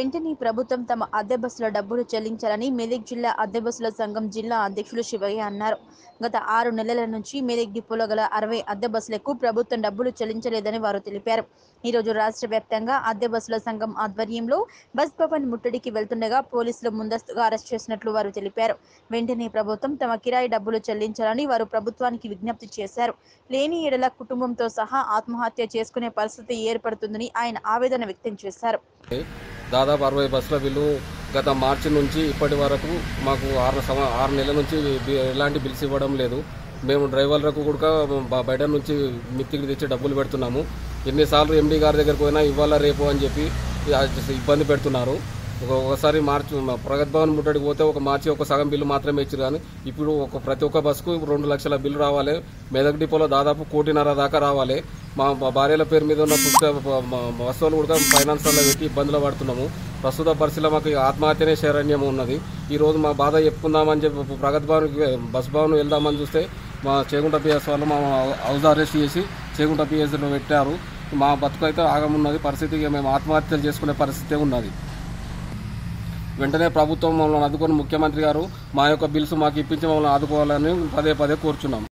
వెంటనే ప్రభుత్వం తమ అద్దె బస్సుల డబ్బులు చెల్లించాలని మెదక్ జిల్లా అద్దె బస్సుల సంఘం జిల్లా అధ్యక్షులు శివయ్య అన్నారు. గత 6 నెలల నుంచి మెదక్ డిపోలో గల 60 అద్దె బస్సులకు ప్రభుత్వం డబ్బులు చెల్లించలేదని వారు తెలిపారు. ఈ రోజు రాష్ట్ర వ్యాప్తంగా అద్దె బస్సుల సంఘం ఆధ్వర్యంలో బస్ భవన్ ముట్టడికి వెళ్తుండగా పోలీసులు ముందస్తుగా అరెస్ట్ చేసినట్లు వారు తెలిపారు. వెంటనే ప్రభుత్వం తమ కిరాయి డబ్బులు చెల్లించాలని వారు ప్రభుత్వానికి విజ్ఞప్తి చేశారు. లేని ఎడల కుటుంబంతో సహా ఆత్మహత్య చేసుకునే పరిస్థితి ఏర్పడుతుందని ఆయన ఆవేదన వ్యక్తం చేశారు. దాదాపు 60 బస్సుల బిల్లు గత మార్చి నుంచి ఇప్పటి వరకు మాకు 6 నెలల నుంచి ఎలాంటి బిల్స్ ఇవ్వడం లేదు. మేము డ్రైవర్లకు కూడా బయట నుంచి మిత్తికి తెచ్చి డబ్బులు పెడుతున్నాము. ఎన్నిసార్లు ఎండీ గారి దగ్గరకు పోయినా ఇవ్వాలా రేపు అని చెప్పి ఇబ్బంది పెడుతున్నారు. ఒకసారి మార్చి ప్రగతి భవన్ ముట్టడికి పోతే మార్చి ఒక సగం బిల్లు మాత్రమే ఇచ్చారు. కానీ ఇప్పుడు ప్రతి ఒక్క బస్సుకు 2 లక్షల బిల్లు రావాలి. మెదక్ డిపోలో దాదాపు 1.5 కోటి దాకా రావాలి. మా భార్యల పేరు మీద ఉన్న వస్తువులు కూడా ఫైనాన్స్లో పెట్టి ఇబ్బందులు పడుతున్నాము. ప్రస్తుత పరిస్థితిలో మాకు ఆత్మహత్యనే శరణ్యం ఉన్నది. ఈరోజు మా బాధ చెప్పుకుందామని చెప్పి ప్రగతి భవన్కి బస్ భవన్ వెళ్దామని చూస్తే మా చేగుంట పిఎస్ వాళ్ళు మా హౌస్ అరెస్ట్ చేసి చేగుంట పిఎస్లో పెట్టారు. మా బతుకైతే ఆగమున్నది. పరిస్థితికి మేము ఆత్మహత్యలు చేసుకునే పరిస్థితి ఉన్నది. వెంటనే ప్రభుత్వం మమ్మల్ని ఆదుకొని ముఖ్యమంత్రి గారు మా యొక్క బిల్స్ మాకు ఇప్పించి మమ్మల్ని ఆదుకోవాలని పదే కోరుచున్నాం.